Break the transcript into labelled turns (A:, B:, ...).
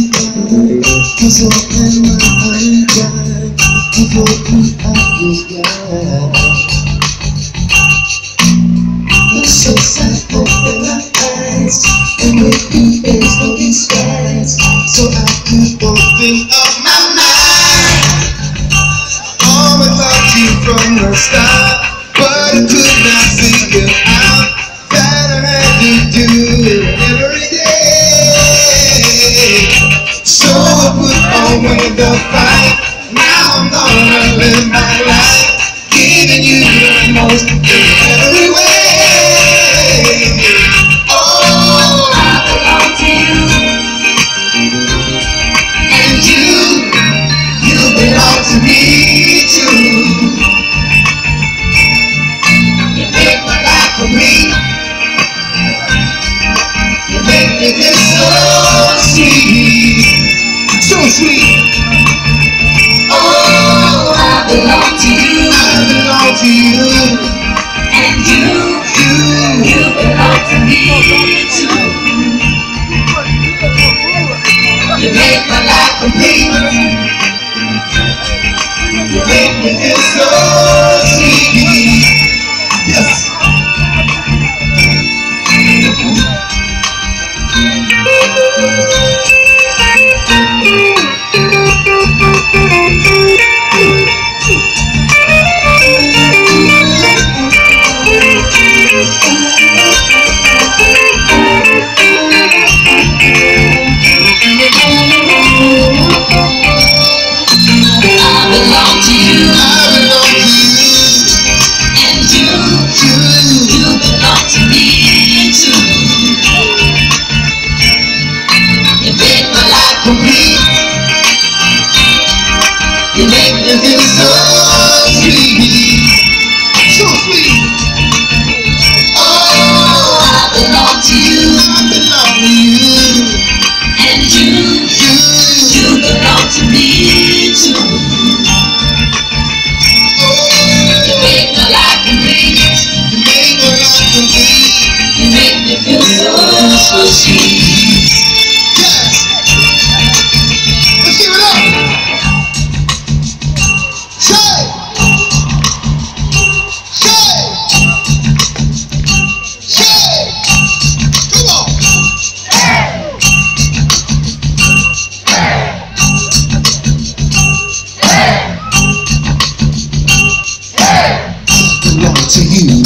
A: 'Cause open my eyes wide, before I was blind. It's so sad, open my eyes, and with you there's no disguise. So I could open up my mind. Always loved you from the start, but I could not figure out that I had to do it every day. So I put away the fight. Now I'm gonna live my life, giving you the most in every way. Oh, I belong to you, and you belong to me too. You make my life complete. You make me feel so sweet, so sweet. Oh, I belong to you, I belong to you, and you belong to me too. You make my life complete. You make me feel so sweet. Yes. You make me feel so sweet, so sweet. Oh, I belong to you, I belong to you, and you belong to me too. Oh, you make my life complete. You make my life complete. You make me feel so sweet. Yes. Let's give it up. To you.